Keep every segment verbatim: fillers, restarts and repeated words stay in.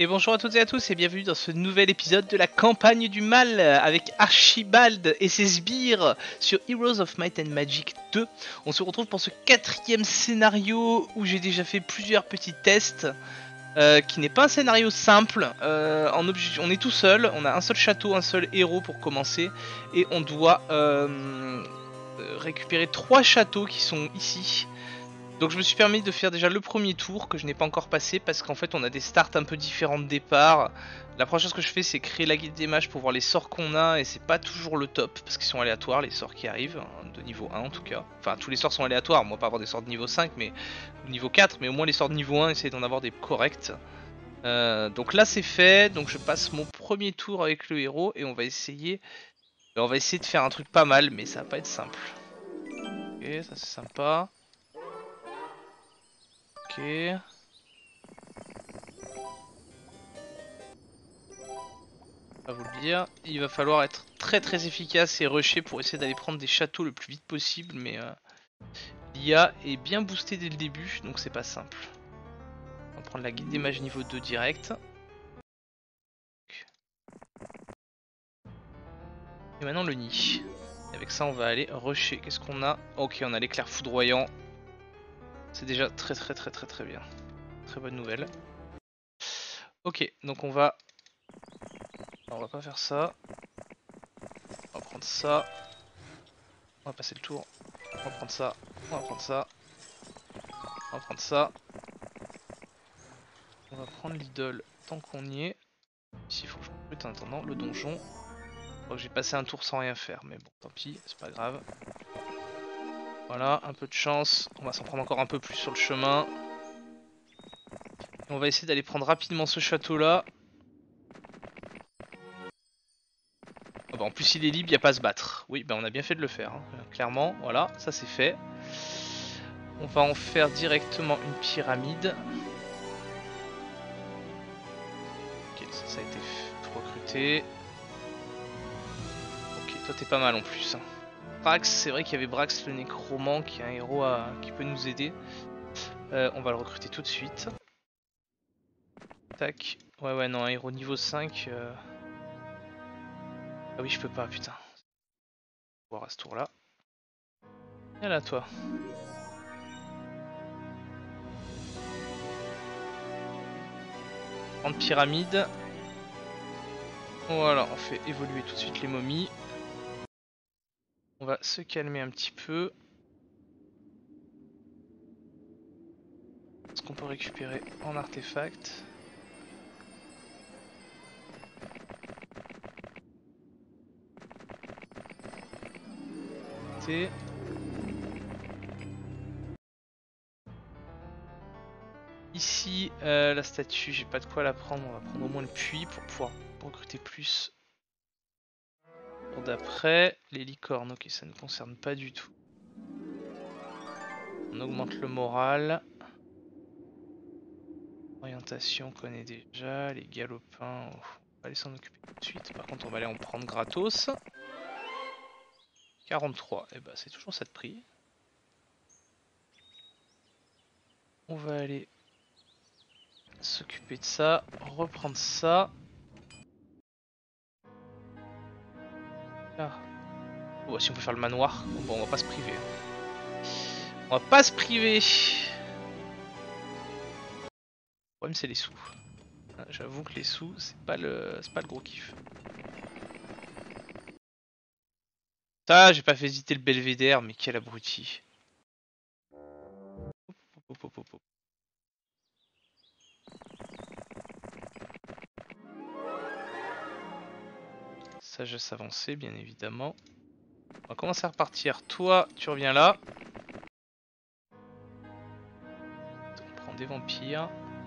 Et bonjour à toutes et à tous et bienvenue dans ce nouvel épisode de la campagne du mal avec Archibald et ses sbires sur Heroes of Might and Magic deux. On se retrouve pour ce quatrième scénario où j'ai déjà fait plusieurs petits tests, euh, qui n'est pas un scénario simple. Euh, en on est tout seul, on a un seul château, un seul héros pour commencer et on doit euh, récupérer trois châteaux qui sont ici. Donc je me suis permis de faire déjà le premier tour que je n'ai pas encore passé parce qu'en fait on a des starts un peu différents de départ. La première chose que je fais c'est créer la guide des mages pour voir les sorts qu'on a et c'est pas toujours le top parce qu'ils sont aléatoires les sorts qui arrivent, hein, de niveau un en tout cas. Enfin tous les sorts sont aléatoires, moi pas avoir des sorts de niveau cinq mais ou niveau quatre, mais au moins les sorts de niveau un essayer d'en avoir des corrects. Euh, donc là c'est fait, donc je passe mon premier tour avec le héros et on va essayer on va essayer de faire un truc pas mal mais ça va pas être simple. Ok, ça c'est sympa. Ok. Pas vous le dire, il va falloir être très très efficace et rusher pour essayer d'aller prendre des châteaux le plus vite possible, mais euh, l'I A est bien boostée dès le début, donc c'est pas simple. On va prendre la guide des mages niveau deux direct. Et maintenant le nid. Et avec ça on va aller rusher. Qu'est-ce qu'on a? Ok, on a l'éclair foudroyant. C'est déjà très très très très très bien. Très bonne nouvelle. Ok, donc on va... On va pas faire ça. On va prendre ça. On va passer le tour. On va prendre ça. On va prendre ça. On va prendre ça. On va prendre l'idole tant qu'on y est. Ici il faut que je recrute en attendant le donjon. Je crois que j'ai passé un tour sans rien faire, mais bon tant pis, c'est pas grave. Voilà, un peu de chance. On va s'en prendre encore un peu plus sur le chemin. Et on va essayer d'aller prendre rapidement ce château là. Oh bah en plus il est libre, il n'y a pas à se battre. Oui, bah on a bien fait de le faire, hein. Clairement, voilà, ça c'est fait. On va en faire directement une pyramide. Ok, ça, ça a été recruté. Ok, toi t'es pas mal en plus, hein. Brax, c'est vrai qu'il y avait Brax le nécromant qui est un héros à... qui peut nous aider. Euh, on va le recruter tout de suite. Tac. Ouais ouais non, un héros niveau cinq. Euh... Ah oui je peux pas putain. On va voir à ce tour là. Viens là toi. Grande pyramide. Voilà, on fait évoluer tout de suite les momies. On va se calmer un petit peu. Ce qu'on peut récupérer en artefact. T. Ici, euh, la statue, j'ai pas de quoi la prendre. On va prendre au moins le puits pour pouvoir recruter plus. Pour d'après, les licornes, ok, ça ne concerne pas du tout. On augmente le moral. Orientation, on connaît déjà. Les galopins, oh, on va aller s'en occuper tout de suite. Par contre, on va aller en prendre gratos. quarante-trois, et bah c'est toujours ça de prix. On va aller s'occuper de ça, reprendre ça. Ah. Oh, si on peut faire le manoir, bon on va pas se priver. On va pas se priver. Le problème c'est les sous. J'avoue que les sous c'est pas le c'est pas le gros kiff. Ça j'ai pas fait hésiter le belvédère, mais quel abruti. Hop, hop, hop, hop, hop. Sagesse avancée bien évidemment. On va commencer à repartir. Toi tu reviens là. On prend des vampires.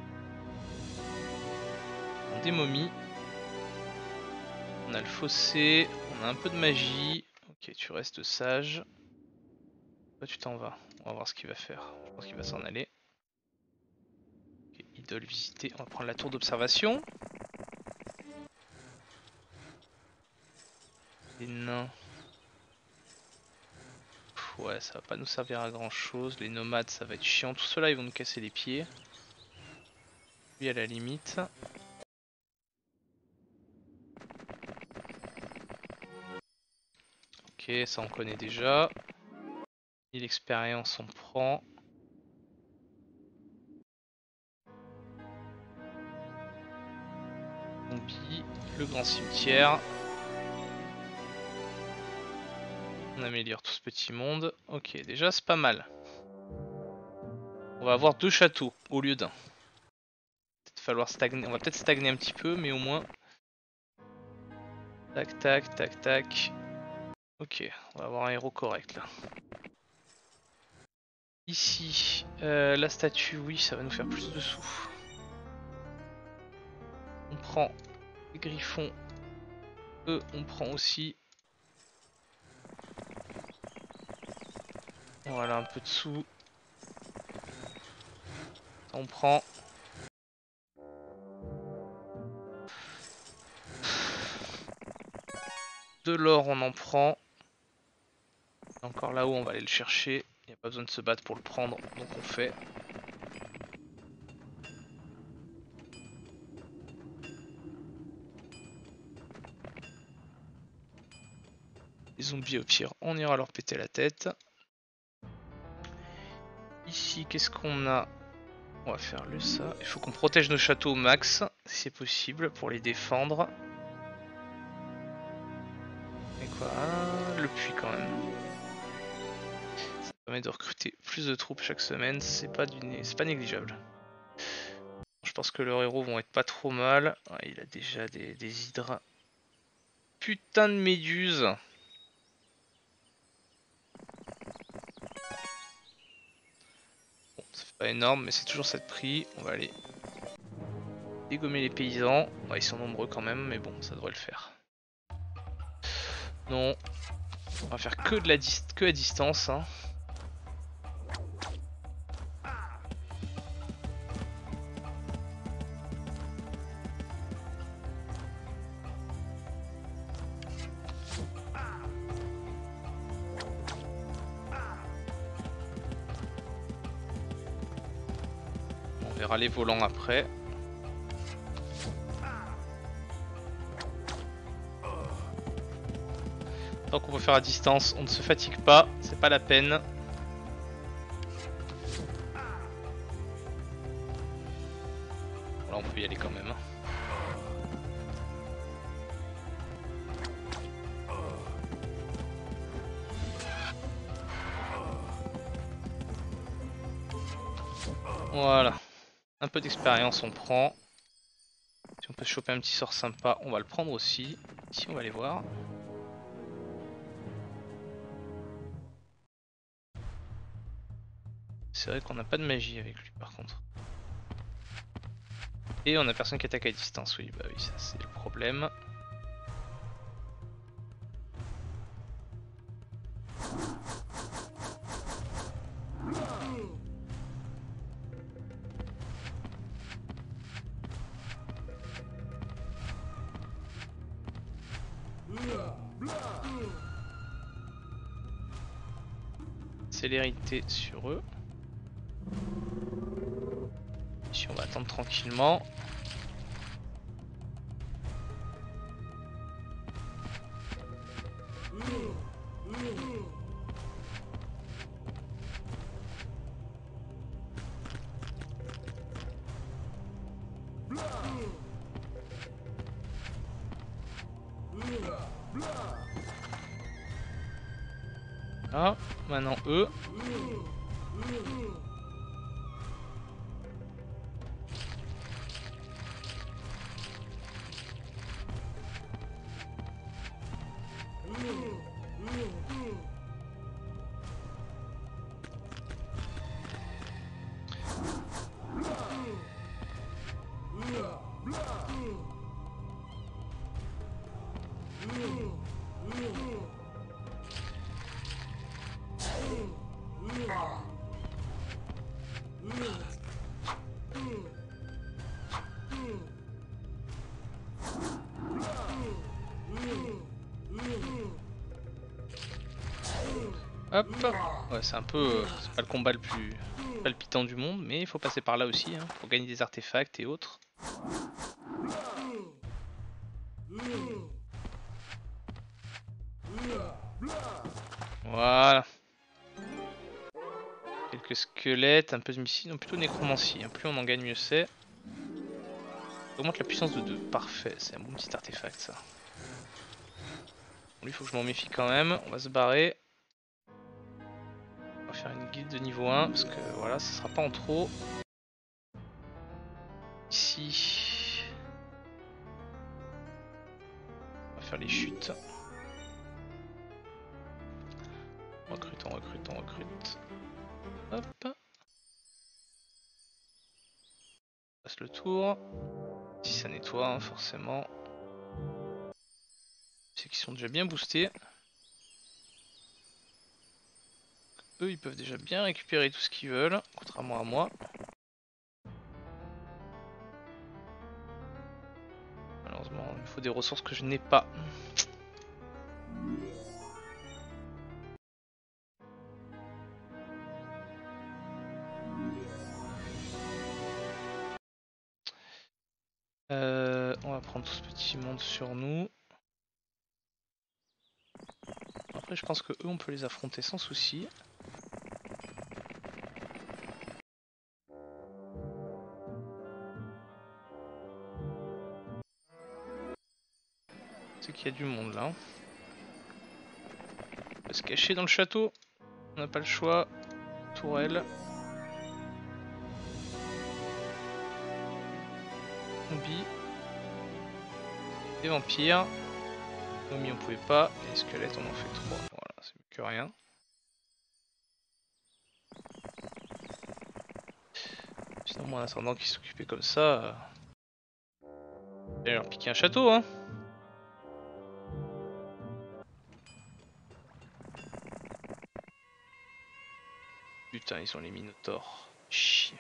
On prend des momies. On a le fossé, on a un peu de magie. Ok, tu restes sage. Toi, tu t'en vas. On va voir ce qu'il va faire. Je pense qu'il va s'en aller. Ok, idole visiter. On va prendre la tour d'observation. Les nains. Pff, ouais, ça va pas nous servir à grand chose. Les nomades, ça va être chiant. Tout cela, ils vont nous casser les pieds. Lui, à la limite. Ok, ça on connaît déjà. Et l'expérience on prend. Zombie, le grand cimetière. On améliore tout ce petit monde. Ok, déjà c'est pas mal. On va avoir deux châteaux au lieu d'un. Peut-être falloir stagner. On va peut-être stagner un petit peu, mais au moins. Tac, tac, tac, tac. Ok, on va avoir un héros correct là. Ici, euh, la statue, oui, ça va nous faire plus de sous. On prend les griffons. Eux, on prend aussi. Voilà, un peu de sous. Ça, on prend. De l'or, on en prend. Encore là-haut, on va aller le chercher. Il n'y a pas besoin de se battre pour le prendre, donc on fait. Les zombies, au pire, on ira leur péter la tête. Ici, qu'est-ce qu'on a? On va faire le ça. Il faut qu'on protège nos châteaux au max, si c'est possible, pour les défendre. Et quoi? Ah, le puits quand même. Ça permet de recruter plus de troupes chaque semaine, c'est pas, du... c'est pas négligeable. Je pense que leurs héros vont être pas trop mal. Ouais, il a déjà des, des hydras. Putain de méduses. Bon, ça fait pas énorme, mais c'est toujours cette prix. On va aller dégommer les paysans. Ouais, ils sont nombreux quand même, mais bon, ça devrait le faire. Non, on va faire que de la dis que à distance. Hein. On verra les volants après. Tant qu'on peut faire à distance, on ne se fatigue pas, c'est pas la peine. Là on peut y aller quand même. Voilà. Un peu d'expérience on prend. Si on peut choper un petit sort sympa, on va le prendre aussi. Ici on va aller voir. C'est vrai qu'on n'a pas de magie avec lui par contre. Et on a personne qui attaque à distance, oui, bah oui, ça c'est le problème. Célérité sur eux. Ici on va attendre tranquillement. Ah, maintenant eux. Hop, ouais, c'est un peu, c'est pas le combat le plus palpitant du monde, mais il faut passer par là aussi, hein, pour gagner des artefacts et autres. Voilà. Quelques squelettes, un peu de mycine, non plutôt nécromancie. Hein. Plus on en gagne, mieux c'est. Augmente la puissance de deux. Parfait, c'est un bon petit artefact ça. Bon, lui, faut que je m'en méfie quand même. On va se barrer. On va faire une guilde de niveau un parce que voilà, ça sera pas en trop. Ici. On va faire les chutes. On recrute, on recrute, on recrute. Hop. On passe le tour. Si ça nettoie, hein, forcément. C'est qu'ils sont déjà bien boostés. Eux, ils peuvent déjà bien récupérer tout ce qu'ils veulent, contrairement à moi. Malheureusement, il me faut des ressources que je n'ai pas. Euh, on va prendre tout ce petit monde sur nous. Après, je pense que eux, on peut les affronter sans souci. C'est qu'il y a du monde là. On va se cacher dans le château. On n'a pas le choix. Tourelle. Zombies. Des vampires. Momies on pouvait pas. Et les squelettes on en fait trois. Voilà, c'est mieux que rien. Sinon moi en attendant qu'ils s'occupaient comme ça. Euh... J'allais leur piquer un château hein. Putain ils sont les minotaures. Chier.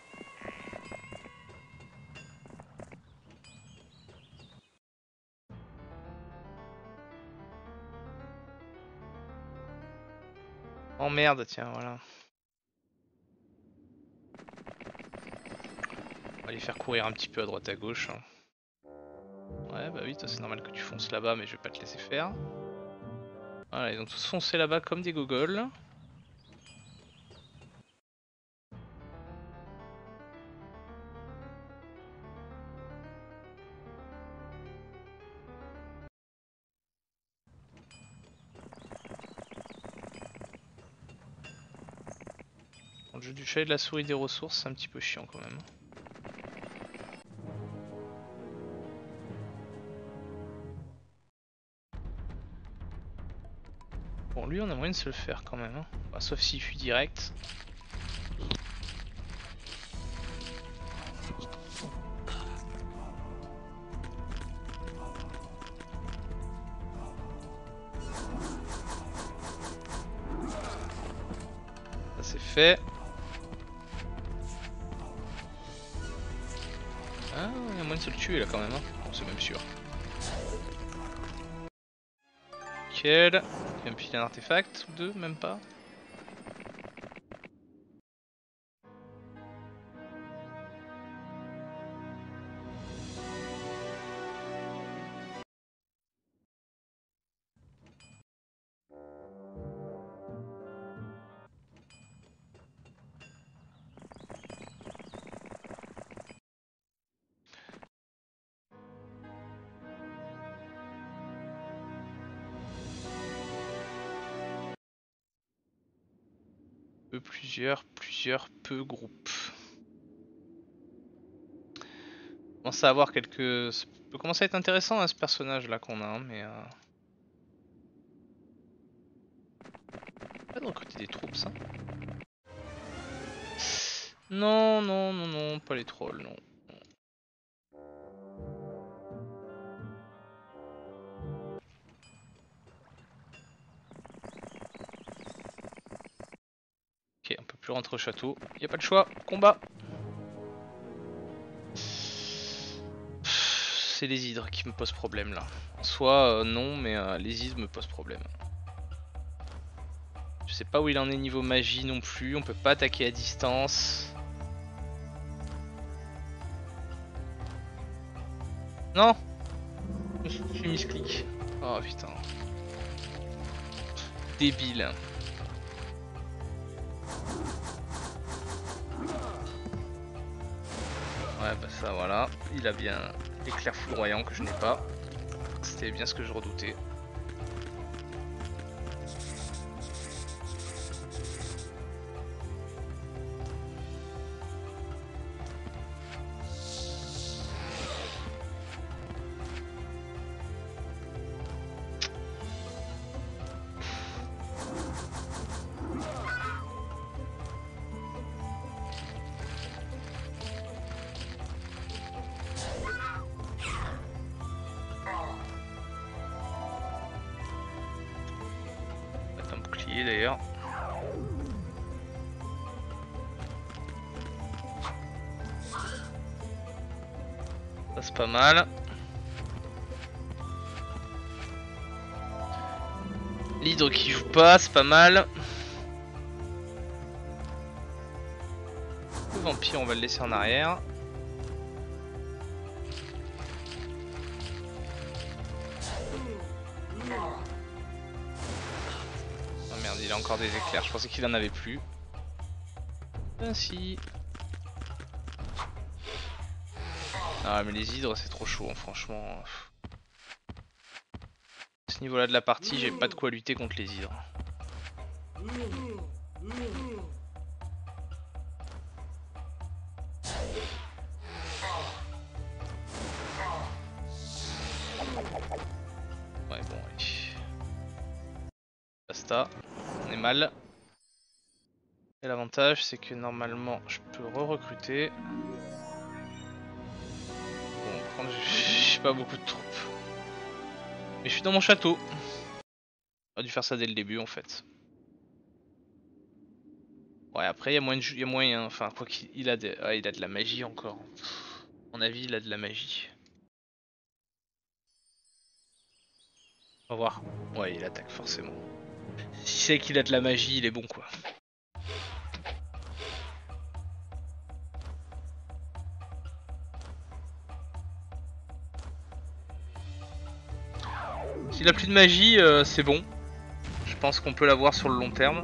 Oh merde tiens voilà. On va les faire courir un petit peu à droite à gauche. Hein. Ouais bah oui toi c'est normal que tu fonces là-bas mais je vais pas te laisser faire. Voilà ils ont tous foncé là-bas comme des gogoles. Le jeu du chat et de la souris des ressources c'est un petit peu chiant quand même. Bon lui on a moyen de se le faire quand même, hein. Bah, sauf s'il fuit direct. Ça c'est fait. Ah il y a moyen de se le tuer là quand même, hein. Bon, c'est même sûr. Nickel. Il va me filer un artefact ou deux, même pas. Peu plusieurs, plusieurs, peu groupes. On commence à avoir quelques... Ça peut commencer à être intéressant hein, ce personnage là qu'on a, hein, mais... Euh... Pas de recruter des troupes ça. Non, non, non, non, pas les trolls, non. Ok, on peut plus rentrer au château. Y a pas de choix, combat. C'est les hydres qui me posent problème là. En soi, euh, non, mais euh, les hydres me posent problème. Je sais pas où il en est niveau magie non plus, on peut pas attaquer à distance. Non, je suis misclick. Oh putain. débile. Ouais bah ça voilà, il a bien l'éclair foudroyant que je n'ai pas. C'était bien ce que je redoutais. D'ailleurs. Ça c'est pas mal. L'hydre qui joue pas, c'est pas mal. Le vampire on va le laisser en arrière. Il a encore des éclairs, je pensais qu'il en avait plus. Ainsi. Ah mais les hydres c'est trop chaud hein, franchement. À ce niveau là de la partie j'ai pas de quoi lutter contre les hydres. Ouais bon allez. Basta. On est mal. Et l'avantage c'est que normalement je peux re-recruter. Bon par contre j'ai pas beaucoup de troupes. Mais je suis dans mon château. J'aurais dû faire ça dès le début en fait. Ouais après il y a moyen, de... y a moyen, enfin quoi qu'il a, de... ouais, il a de la magie encore. Pff, à mon avis il a de la magie. On va voir. Ouais il attaque forcément. Si c'est qu'il a de la magie il est bon quoi. S'il a plus de magie, euh, c'est bon. Je pense qu'on peut l'avoir sur le long terme.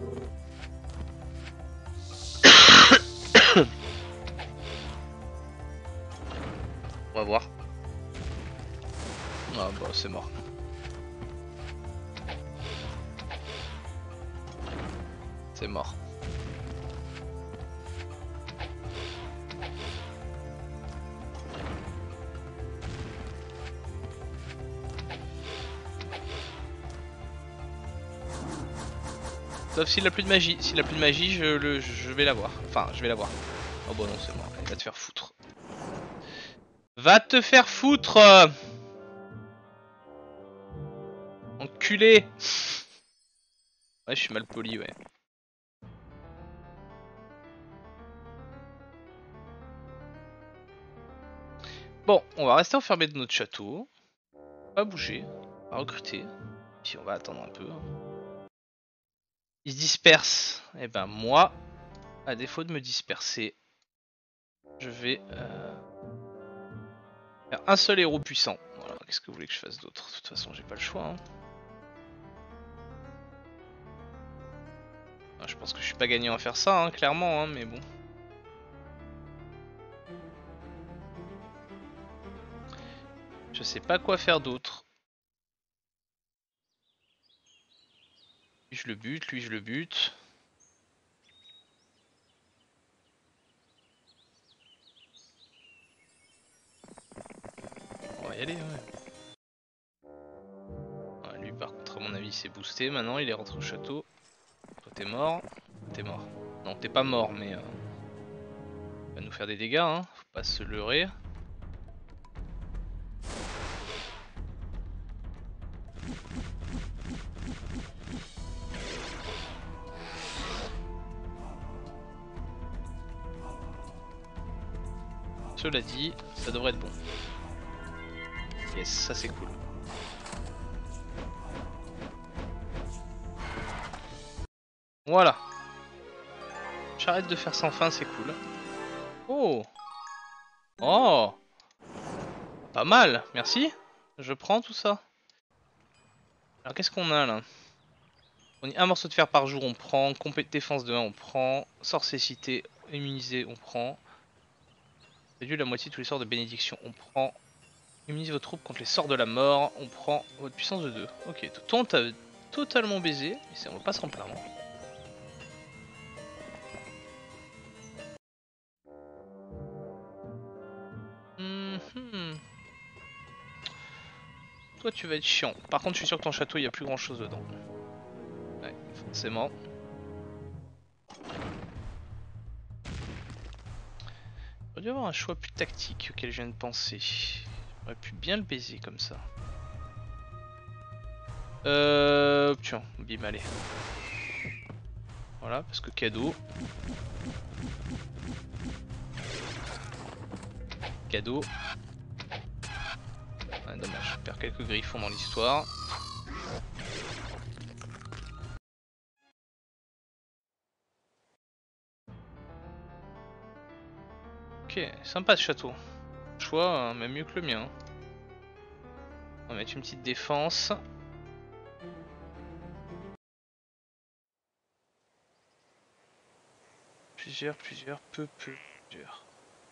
On va voir. Ah bah c'est mort. C'est mort. Sauf s'il a plus de magie. S'il a plus de magie, je, le, je vais l'avoir. Enfin, je vais l'avoir. Oh bah non, c'est mort. Il va te faire foutre. Va te faire foutre, enculé. Ouais, je suis mal poli, ouais. Bon, on va rester enfermé de notre château. Pas bouger. On va recruter. Puis on va attendre un peu. Il se disperse. Et ben moi, à défaut de me disperser, je vais euh, faire un seul héros puissant. Voilà, qu'est-ce que vous voulez que je fasse d'autre? De toute façon, j'ai pas le choix. Hein. Ah, je pense que je suis pas gagnant à faire ça, hein, clairement, hein, mais bon. Je sais pas quoi faire d'autre. Lui je le bute, lui je le bute. On va y aller, ouais. Ouais, lui par contre à mon avis il s'est boosté maintenant, il est rentré au château. Toi t'es mort. T'es mort. Non t'es pas mort mais... Euh, il va nous faire des dégâts, hein. Faut pas se leurrer. Cela dit, ça devrait être bon. Yes, ça c'est cool. Voilà. J'arrête de faire sans fin, c'est cool. Oh. Oh. Pas mal, merci. Je prends tout ça. Alors qu'est-ce qu'on a là? On dit un morceau de fer par jour, on prend. Compé défense de un, on prend. Sorcécité, immunisé, on prend. Réduit la moitié de tous les sorts de bénédiction, on prend. Immunise vos troupes contre les sorts de la mort, on prend votre puissance de deux. Ok, toi on t'a totalement baisé, mais on va pas s'en plaindre. Mm -hmm. Toi tu vas être chiant. Par contre je suis sûr que ton château il y a plus grand chose dedans. Ouais, forcément. Il aurait dû avoir un choix plus tactique auquel je viens de penser. J'aurais pu bien le baiser comme ça. Euh... Tiens, bim, allez. Voilà, parce que cadeau. Cadeau. Ah, dommage, je perds quelques griffons dans l'histoire. Ok, sympa ce château. Choix, hein, même mieux que le mien. On va mettre une petite défense. Plusieurs, plusieurs, peu, peu, plusieurs.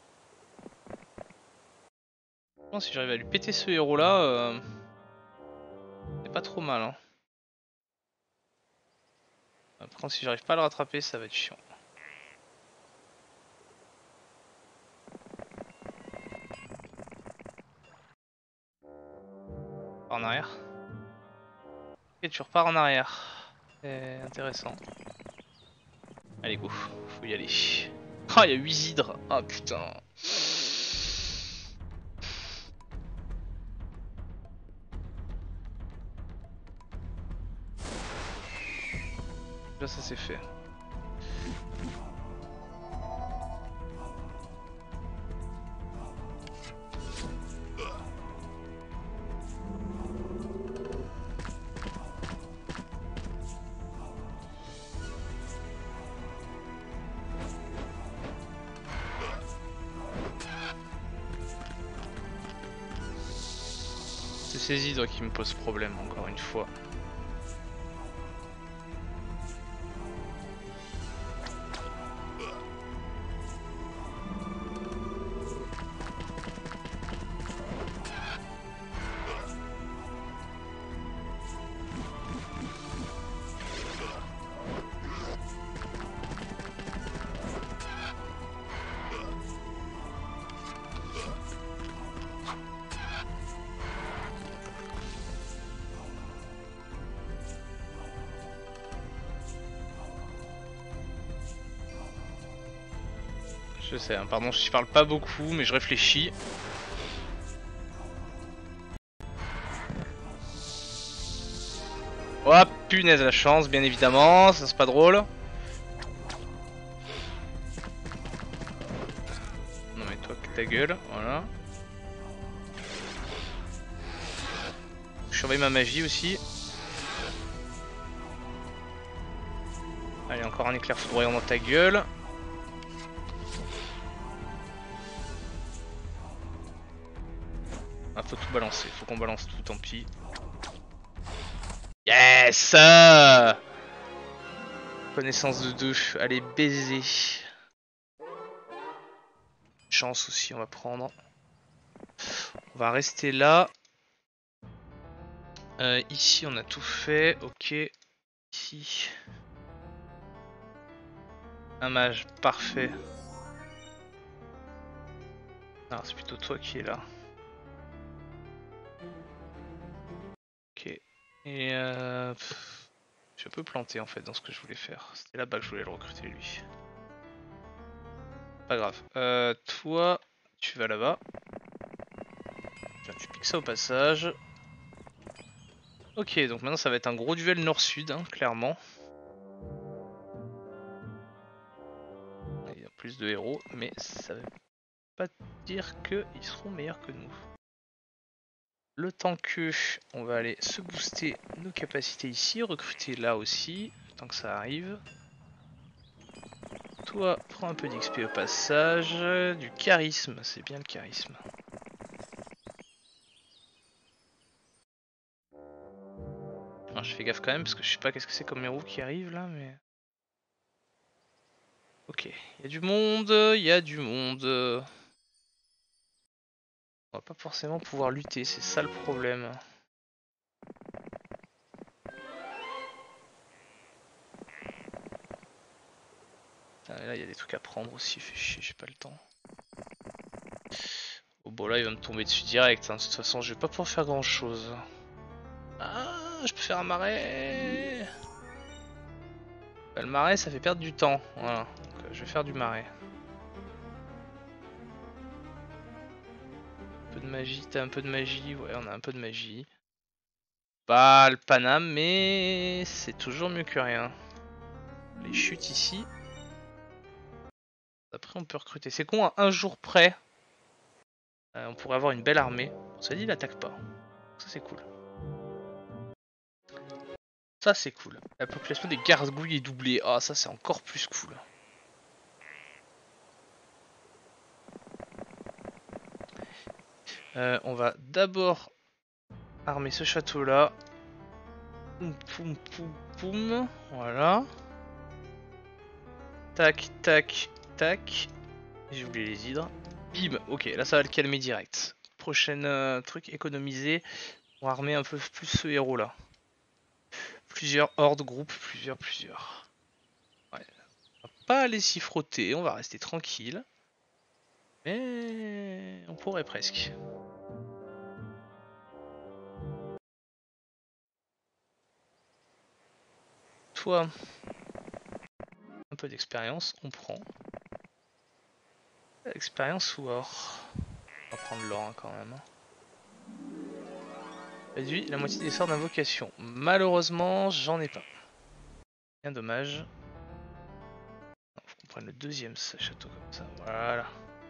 Bon, si j'arrive à lui péter ce héros là, euh, c'est pas trop mal. Hein. Par contre, si j'arrive pas à le rattraper, ça va être chiant. En arrière. Ok, tu repars en arrière. C'est intéressant. Allez, go, faut y aller. Ah, oh, il y a huit hydres. Ah, putain. Là, ça c'est fait. C'est ces hydres qui me posent problème, encore une fois. Je sais, hein, pardon, je parle pas beaucoup, mais je réfléchis. Oh punaise, la chance, bien évidemment, ça c'est pas drôle. Non mais toi, ta gueule, voilà. Je surveille ma magie aussi. Allez, encore un éclair foudroyant dans ta gueule. Ah, faut tout balancer, faut qu'on balance tout, tant pis. Yes! Connaissance de deux, allez baiser. Chance aussi, on va prendre. On va rester là. Euh, ici, on a tout fait, ok. Ici. Un mage, parfait. Non, c'est plutôt toi qui est là. Ok. Et euh... Pff, je peux planter en fait dans ce que je voulais faire. C'était là-bas que je voulais le recruter lui. Pas grave. Euh, toi, tu vas là-bas. Tu piques ça au passage. Ok, donc maintenant ça va être un gros duel nord-sud, hein, clairement. Il y a plus de héros, mais ça veut pas dire qu'ils seront meilleurs que nous. Le temps que on va aller se booster nos capacités ici, recruter là aussi, tant que ça arrive. Toi, prends un peu d'X P au passage, du charisme, c'est bien le charisme. Alors, je fais gaffe quand même parce que je sais pas qu'est-ce que c'est comme héros qui arrive là, mais. Ok, il y a du monde, il y a du monde. On va pas forcément pouvoir lutter, c'est ça le problème. Putain, là il y a des trucs à prendre aussi, fait chier, j'ai pas le temps. Oh bon là il va me tomber dessus direct, hein. De toute façon je vais pas pouvoir faire grand chose. Ah, je peux faire un marais. Bah, le marais ça fait perdre du temps, voilà. Donc euh, je vais faire du marais. Un peu de magie, t'as un peu de magie, ouais on a un peu de magie. Pas le Paname mais c'est toujours mieux que rien. Les chutes ici. Après on peut recruter. C'est con, à un jour près, euh, on pourrait avoir une belle armée. Ça dit il attaque pas. Ça c'est cool. Ça c'est cool. La population des gargouilles est doublée. Ah ça c'est encore plus cool. Euh, on va d'abord armer ce château là. Poum poum poum poum. Voilà. Tac tac tac. J'ai oublié les hydres. Bim. Ok là ça va le calmer direct. Prochain euh, truc économiser. On va armer un peu plus ce héros là. Plusieurs hordes, groupes, plusieurs, plusieurs. Ouais. On va pas aller s'y frotter, on va rester tranquille. Mais on pourrait presque. Toi, un peu d'expérience, on prend. Expérience ou or? On va prendre l'or hein, quand même. Réduit la moitié des sorts d'invocation. Malheureusement, j'en ai pas. Bien dommage. Il faut qu'on prenne le deuxième château comme ça. Voilà.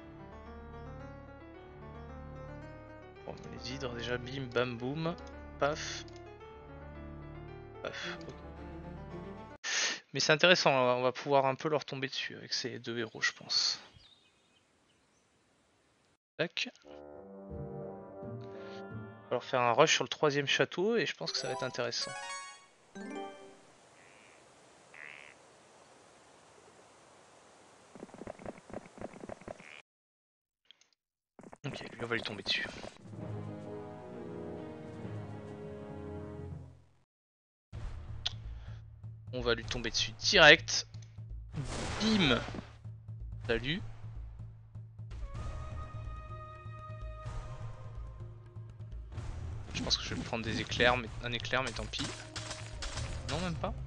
Bon, les hydres déjà, bim, bam, boum. Paf. Paf. Okay. Mais c'est intéressant, on va pouvoir un peu leur tomber dessus avec ces deux héros, je pense. Tac. On va leur faire un rush sur le troisième château et je pense que ça va être intéressant. Ok, lui on va lui tomber dessus. On va lui tomber dessus direct. Bim. Salut. Je pense que je vais prendre des éclairs, mais un éclair, mais tant pis. Non, même pas.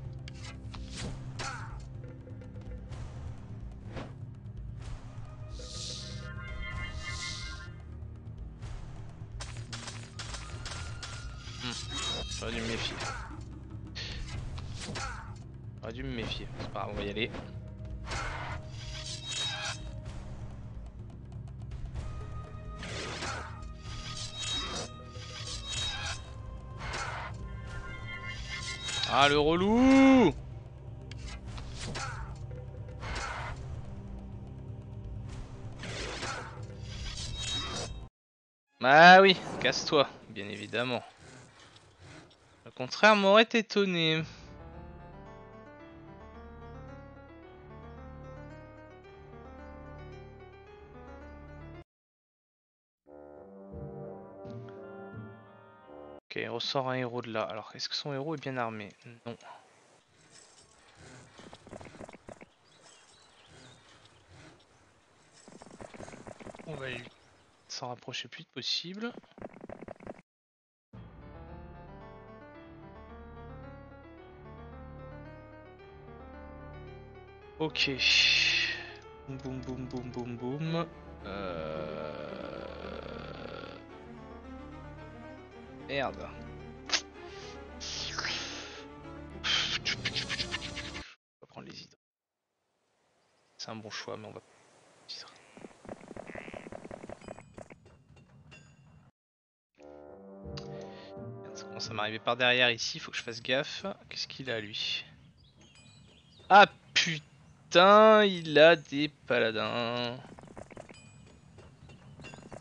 Hmm. J'aurais dû me méfier. J'aurais dû me méfier. C'est pas grave, on va y aller. Ah, le relou! Ah oui, casse-toi, bien évidemment. Le contraire m'aurait étonné. Ok, on ressort un héros de là. Alors, est-ce que son héros est bien armé? Non. On va s'en rapprocher le plus vite possible. Ok. Boum boum boum boum boum boum. Euh... Merde. On va prendre les hydres. C'est un bon choix, mais on va pas ça commence à m'arriver par derrière ici, faut que je fasse gaffe. Qu'est-ce qu'il a lui? Ah putain, il a des paladins.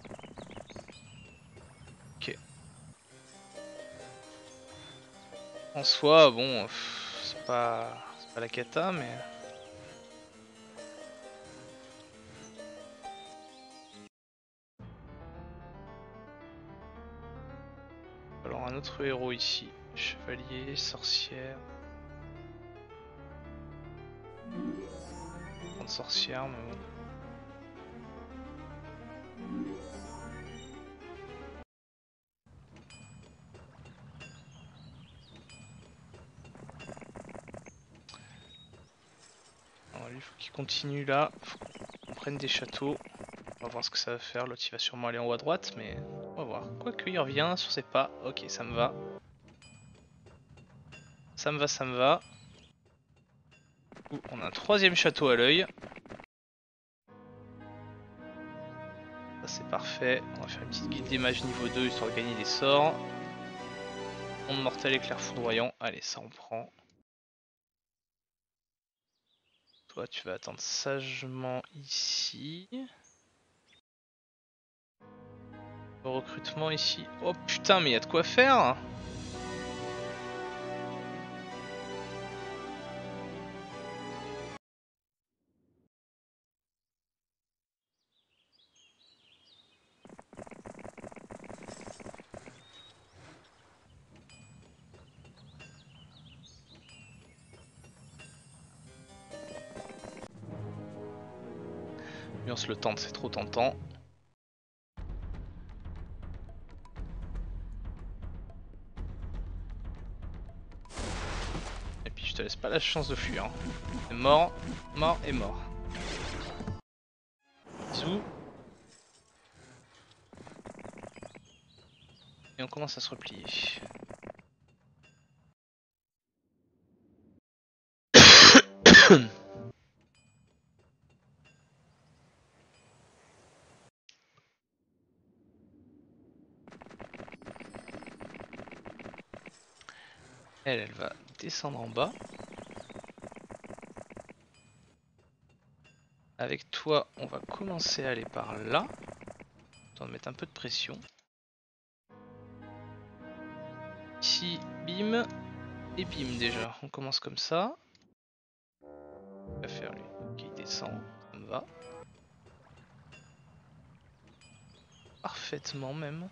Ok. En soi, bon, c'est pas, c'est pas la cata, mais... Alors un autre héros ici. Chevalier, sorcière... Grande sorcière, mais bon... Alors lui, faut qu'il continue là, faut qu'on prenne des châteaux. On va voir ce que ça va faire, l'autre il va sûrement aller en haut à droite, mais on va voir. Quoique il revient sur ses pas, ok ça me va. Ça me va, ça me va. Ouh, on a un troisième château à l'œil. Ça c'est parfait, on va faire une petite guilde des mages niveau deux histoire de gagner des sorts. Monde mortel, éclair foudroyant, allez ça on prend. Toi tu vas attendre sagement ici. Le recrutement ici. Oh putain mais il y a de quoi faire. Lui on se le tente, c'est trop tentant. Et puis je te laisse pas la chance de fuir. Hein. Mort, mort et mort. Bisous. Et on commence à se replier. Elle, elle va descendre en bas. Avec toi, on va commencer à aller par là. On va mettre un peu de pression. Ici, bim. Et bim déjà. On commence comme ça. Il va faire lui. Ok, il descend. Ça me va. Parfaitement même.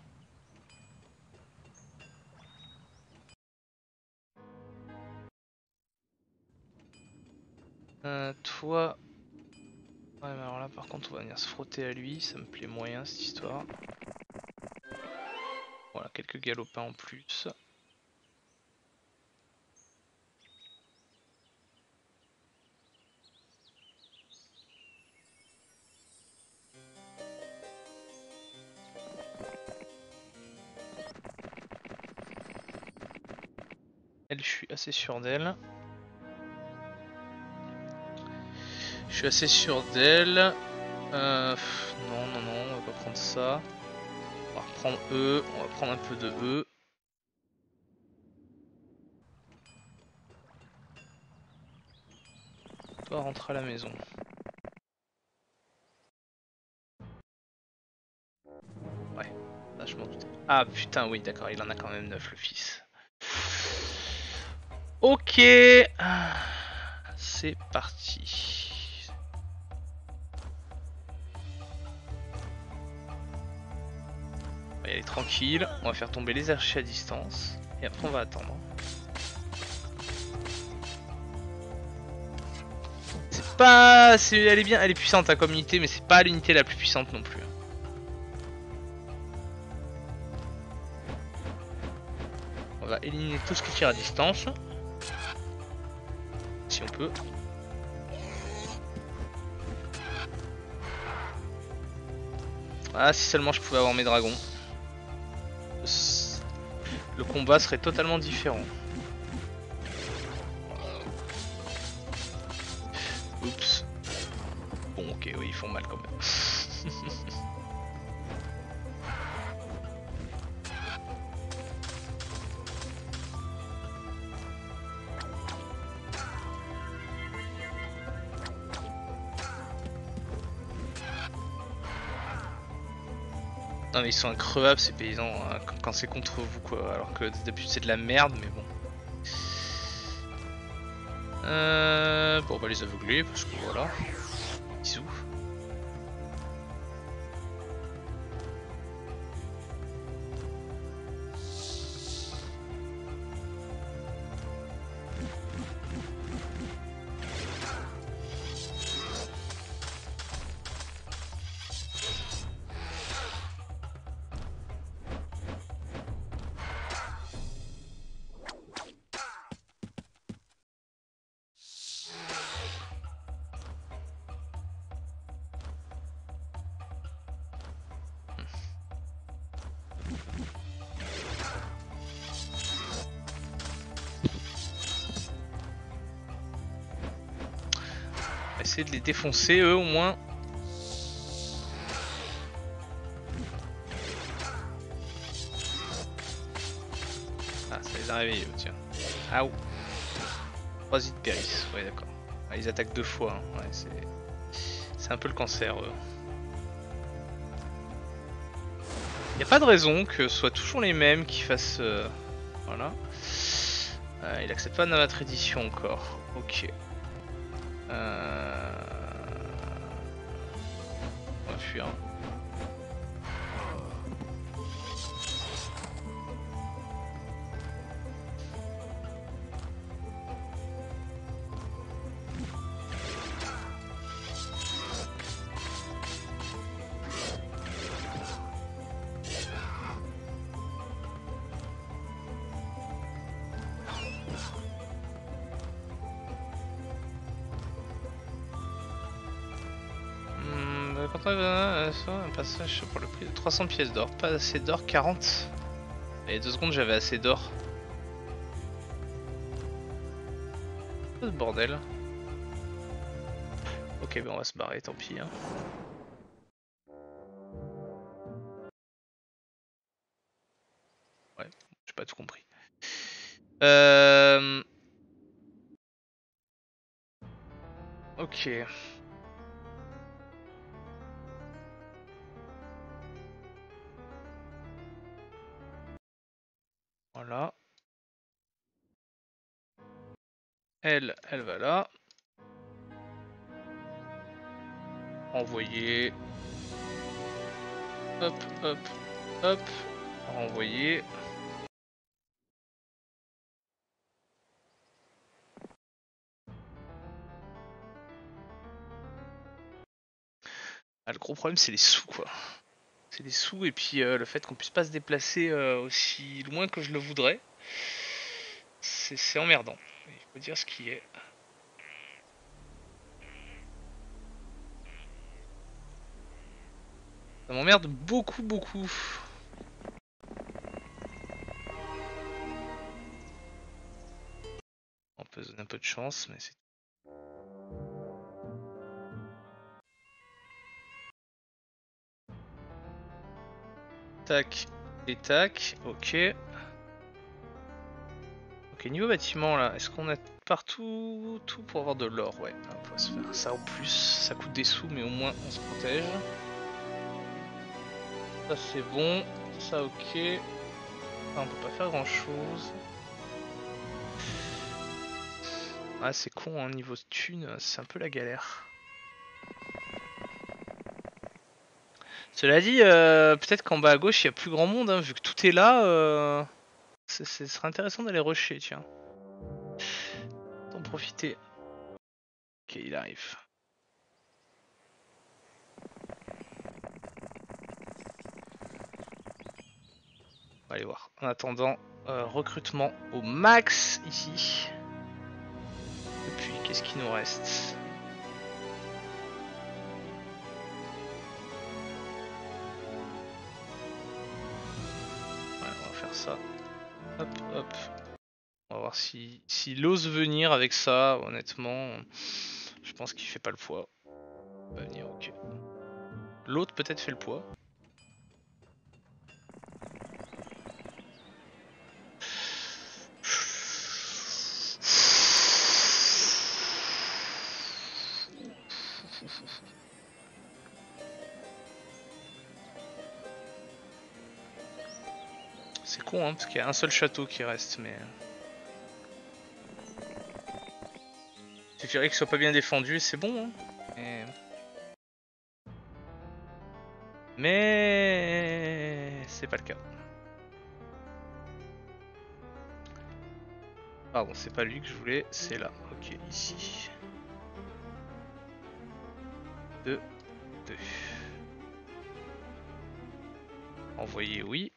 Euh, toi... Ouais mais alors là par contre on va venir se frotter à lui, ça me plaît moyen cette histoire. Voilà, quelques galopins en plus. Elle, je suis assez sûr d'elle. Je suis assez sûr d'elle. Euh, non, non, non, on va pas prendre ça. On va reprendre E, on va prendre un peu de E. Toi, rentre à la maison. Ouais, là je m'en doutais. Ah putain, oui, d'accord, il en a quand même neuf le fils. Ok, c'est parti. On va y aller tranquille, on va faire tomber les archers à distance et après on va attendre. C'est pas, c'est, elle est bien, elle est puissante ta comme unité, mais c'est pas l'unité la plus puissante non plus. On va éliminer tout ce qui tire à distance, si on peut. Ah, si seulement je pouvais avoir mes dragons. Le combat serait totalement différent. Oups. Bon ok, oui, ils font mal quand même. Non mais ils sont increvables ces paysans hein, quand c'est contre vous quoi, alors que d'habitude c'est de la merde mais bon. Euh, bon, on va les aveugler parce que voilà. Bisous. On va essayer de les défoncer eux au moins. Ah, ça les a réveillés eux, tiens. Ah ou. trois hits périssent, ouais d'accord. Ah, ils attaquent deux fois, hein. Ouais, c'est... c'est un peu le cancer eux. Y a pas de raison que ce soit toujours les mêmes qui fassent... Euh... Voilà. Euh, il accepte pas de notre édition encore. Ok. Euh... On va fuir. Un passage pour le prix de trois cents pièces d'or. Pas assez d'or, quarante. Il y a deux secondes j'avais assez d'or. Ce bordel. Ok, ben on va se barrer, tant pis. Hein. Ouais, j'ai pas tout compris. Euh... Ok. Voilà. Elle, elle va là. Envoyer. Hop, hop, hop. Renvoyer. Ah, le gros problème c'est les sous quoi. C'est les sous et puis euh, le fait qu'on puisse pas se déplacer euh, aussi loin que je le voudrais. C'est emmerdant. Il faut dire ce qui est. Ça m'emmerde beaucoup beaucoup. On peut se donner un peu de chance mais c'est... Tac et tac, ok. Ok, niveau bâtiment là, est-ce qu'on a partout tout pour avoir de l'or? Ouais, on va se faire ça en plus. Ça coûte des sous mais au moins on se protège. Ça c'est bon, ça ok. Ah, on peut pas faire grand chose. Ah c'est con hein, niveau thune, c'est un peu la galère. Cela dit, euh, peut-être qu'en bas à gauche il y a plus grand monde, hein, vu que tout est là. Euh, ce serait intéressant d'aller rusher, tiens. D'en profiter. Ok, il arrive. On va aller voir. En attendant, euh, recrutement au max ici. Et puis, qu'est-ce qu'il nous reste? Ouais, on va faire ça. Hop, hop. On va voir si s'il ose venir avec ça. Honnêtement, je pense qu'il fait pas le poids. Il va venir, ok. L'autre peut-être fait le poids. C'est con hein, parce qu'il y a un seul château qui reste, mais... Il suffirait qu'il soit pas bien défendu et c'est bon. Hein. Et... Mais c'est pas le cas. Pardon, c'est pas lui que je voulais, c'est là. Ok, ici. deux, deux. Envoyer, oui.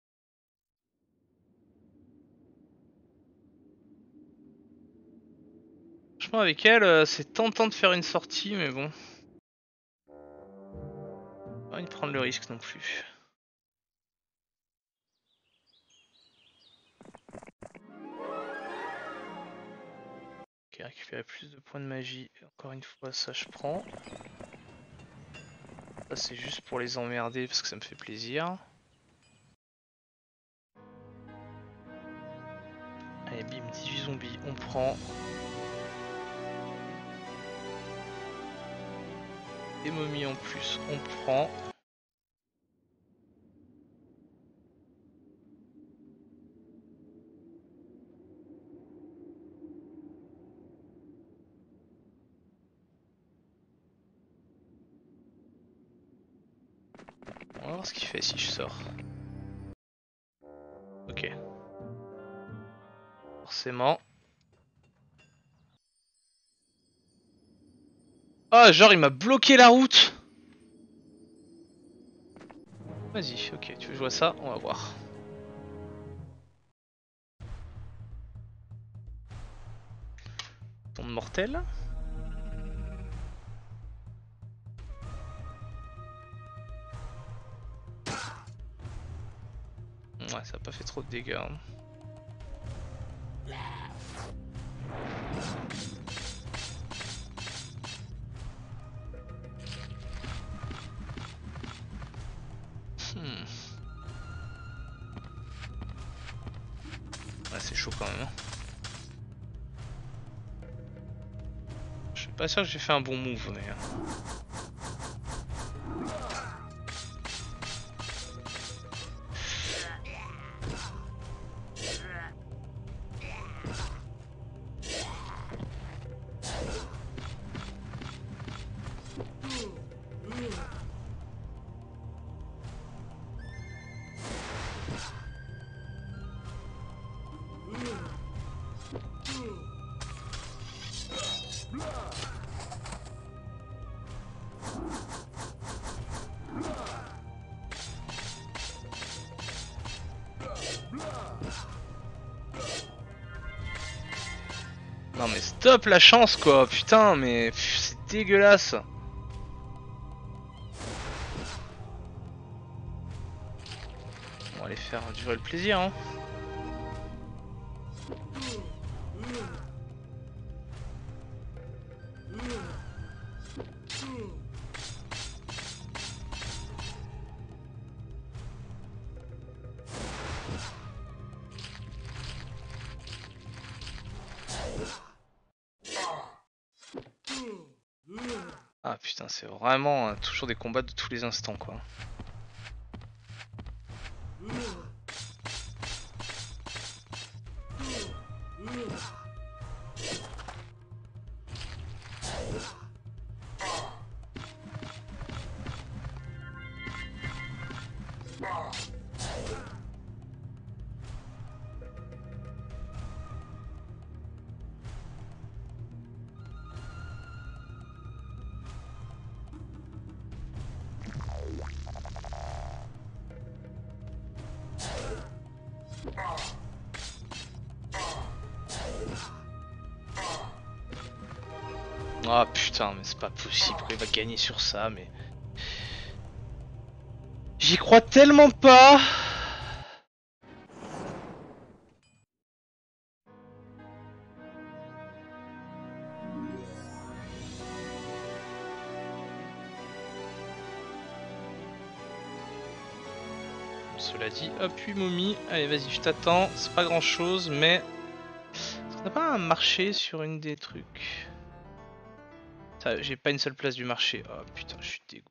Franchement, avec elle, euh, c'est tentant de faire une sortie, mais bon. Pas envie de prendre le risque non plus. Ok, récupérer plus de points de magie. Encore une fois, ça je prends. Ça c'est juste pour les emmerder parce que ça me fait plaisir. Allez, bim, dix-huit zombies, on prend. Des momies en plus, on prend. On va voir ce qu'il fait si je sors. Ok. Forcément. Ah, oh, genre il m'a bloqué la route. Vas-y, ok, tu veux jouer à ça? On va voir. Tombe mortel. Ouais, ça a pas fait trop de dégâts. Hein. Hmm. Ouais, c'est chaud quand même. Hein. Je suis pas sûr que j'ai fait un bon move, mais. Non mais stop la chance quoi, putain mais c'est dégueulasse. On va aller faire durer le plaisir hein. Ah putain c'est vraiment euh, toujours des combats de tous les instants quoi. Ah putain mais c'est pas possible qu'il va gagner sur ça mais... J'y crois tellement pas. Cela dit, hop, puis momie. Allez, vas-y, je t'attends. C'est pas grand chose, mais. Est-ce qu'on n'a pas un marché sur une des trucs? J'ai pas une seule place du marché. Oh putain, je suis dégoûté.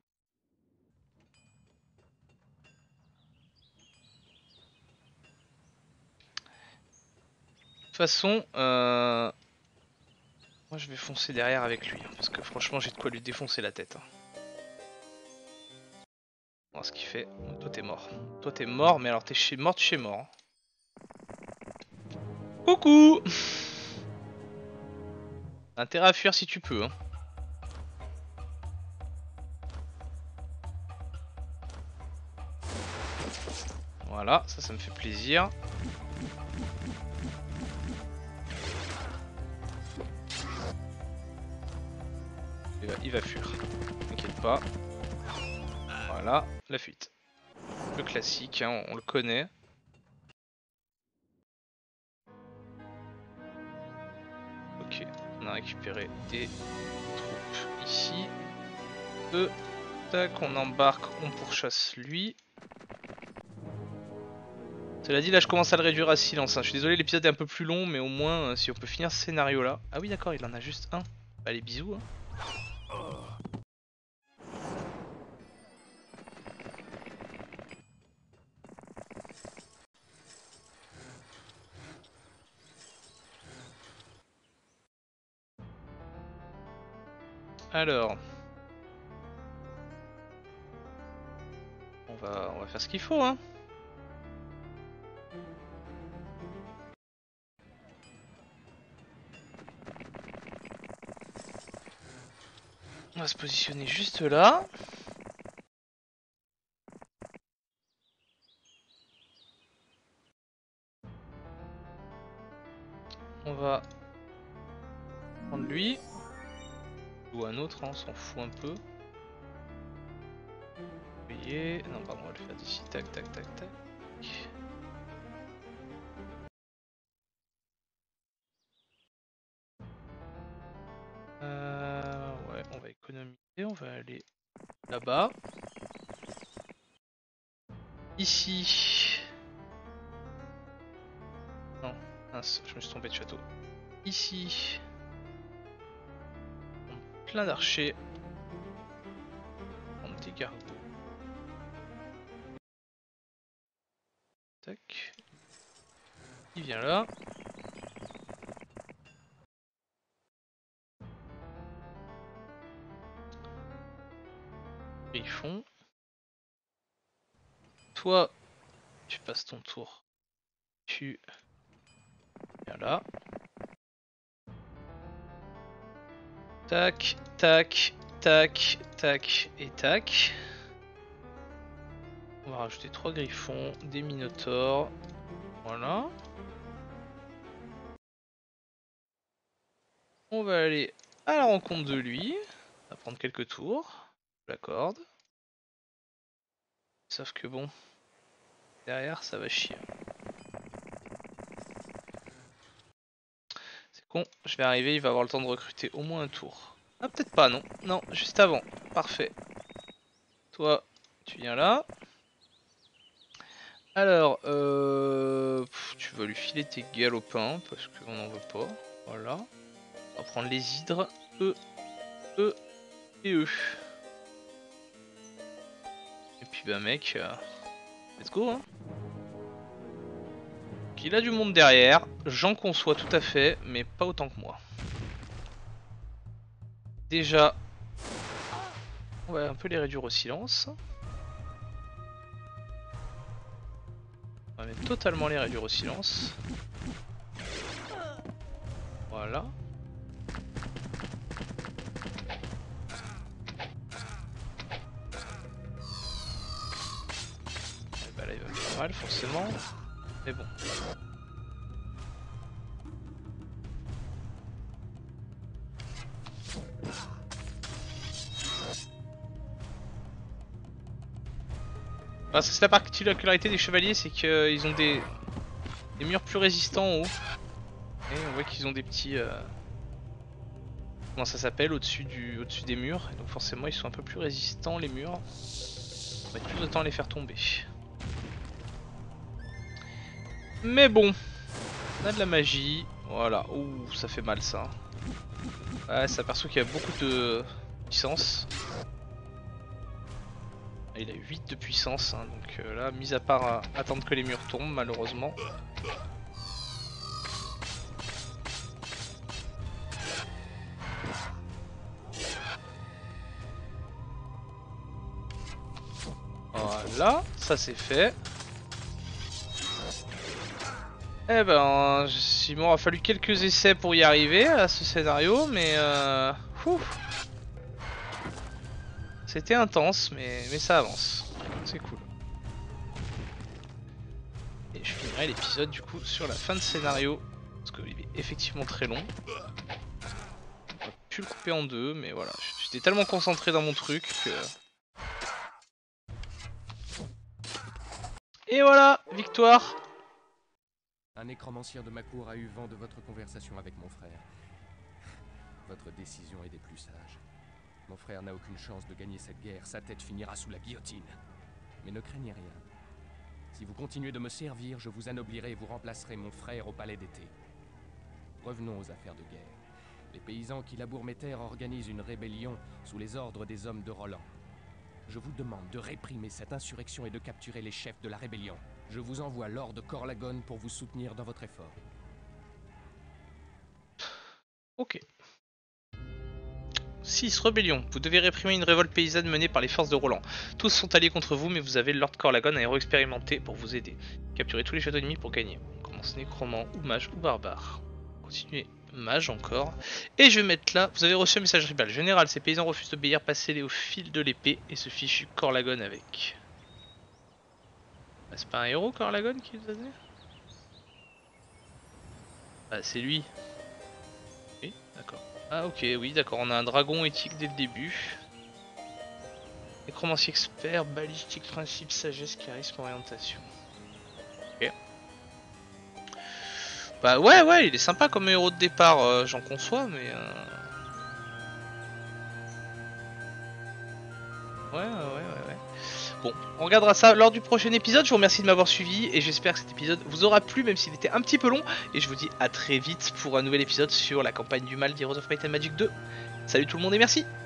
De toute façon, euh... Moi je vais foncer derrière avec lui, hein, parce que franchement j'ai de quoi lui défoncer la tête. Hein. On va voir ce qu'il fait. Toi t'es mort. Toi t'es mort, mais alors t'es chez mort, tu es mort. Hein. Coucou. Intérêt à fuir si tu peux. Hein. Voilà, ça, ça me fait plaisir. Il va, il va fuir. T'inquiète pas. Voilà, la fuite. Le classique, hein, on, on le connaît. Ok, on a récupéré des troupes ici. Eux, tac, on embarque, on pourchasse lui. Cela dit, là je commence à le réduire à silence. Hein. Je suis désolé, l'épisode est un peu plus long, mais au moins, euh, si on peut finir ce scénario là. Ah oui, d'accord, il en a juste un. Allez, bisous. Hein. Alors, on va, on va faire ce qu'il faut. Hein. On va se positionner juste là. On va prendre lui. Ou un autre, hein, on s'en fout un peu. Vous voyez. Non, pardon, on va le faire d'ici. Tac, tac, tac, tac. Euh, ouais, on va économiser. On va aller là-bas. Ici. Non, mince, je me suis trompé de château. Ici. Plein d'archers. On des gargots. Tac. Il vient là. Et ils font. Toi, tu passes ton tour. Tu viens là. Tac, tac, tac, tac et tac. On va rajouter trois griffons, des minotaures. Voilà. On va aller à la rencontre de lui. On va prendre quelques tours. Je l'accorde. Sauf que bon, derrière ça va chier. C'est con, je vais arriver, il va avoir le temps de recruter au moins un tour. Ah peut-être pas, non. Non, juste avant. Parfait. Toi, tu viens là. Alors, euh... Pff, tu vas lui filer tes galopins parce qu'on n'en veut pas. Voilà. On va prendre les hydres. Eux, eux et eux. Et puis bah mec, euh... let's go hein. Il a du monde derrière, j'en conçois tout à fait, mais pas autant que moi. Déjà, on va un peu les réduire au silence. On va même totalement les réduire au silence. Voilà. Et bah là il va me faire mal forcément. Mais bon. Ah, ça c'est la particularité des chevaliers, c'est qu'ils ont des... des murs plus résistants en haut. Et on voit qu'ils ont des petits... Euh... Comment ça s'appelle au-dessus du... au-dessus des murs. Et donc forcément ils sont un peu plus résistants les murs. On va mettre plus de temps à les faire tomber. Mais bon, on a de la magie. Voilà, ouh ça fait mal ça. Ouais, ça perçoit qu'il y a beaucoup de puissance. Il a huit de puissance, hein, donc euh, là, mis à part à attendre que les murs tombent, malheureusement. Voilà, ça c'est fait. Eh ben, il m'aura fallu quelques essais pour y arriver à ce scénario, mais euh... c'était intense, mais, mais ça avance. C'est cool. Et je finirai l'épisode du coup sur la fin de scénario, parce qu'il est effectivement très long. On va plus le couper en deux, mais voilà, j'étais tellement concentré dans mon truc que... Et voilà, victoire. Un nécromancier de ma cour a eu vent de votre conversation avec mon frère. Votre décision est des plus sages. Mon frère n'a aucune chance de gagner cette guerre, sa tête finira sous la guillotine. Mais ne craignez rien. Si vous continuez de me servir, je vous anoblirai et vous remplacerez mon frère au palais d'été. Revenons aux affaires de guerre. Les paysans qui labourent mes terres organisent une rébellion sous les ordres des hommes de Roland. Je vous demande de réprimer cette insurrection et de capturer les chefs de la rébellion. Je vous envoie Lord Corlagon pour vous soutenir dans votre effort. Ok. six. Rébellion. Vous devez réprimer une révolte paysanne menée par les forces de Roland. Tous sont alliés contre vous, mais vous avez Lord Corlagon, un héros expérimenté, pour vous aider. Capturez tous les châteaux ennemis pour gagner. On commence nécromant, ou mage, ou barbare. Continuez mage encore. Et je vais mettre là, vous avez reçu un message tribal. Général, ces paysans refusent d'obéir, passez-les au fil de l'épée, et ce fichu Corlagon avec. Bah, c'est pas un héros Corlagon qui vous a donné? Bah c'est lui. Oui, d'accord. Ah ok, oui d'accord, on a un dragon éthique dès le début. Nécromancier expert, balistique, principe, sagesse, charisme, orientation. Ok. Bah ouais ouais, il est sympa comme héros de départ, euh, j'en conçois, mais... Euh... Ouais ouais ouais ouais. Bon, on regardera ça lors du prochain épisode. Je vous remercie de m'avoir suivi et j'espère que cet épisode vous aura plu, même s'il était un petit peu long. Et je vous dis à très vite pour un nouvel épisode sur la campagne du mal d'Heroes of Might and Magic deux. Salut tout le monde et merci.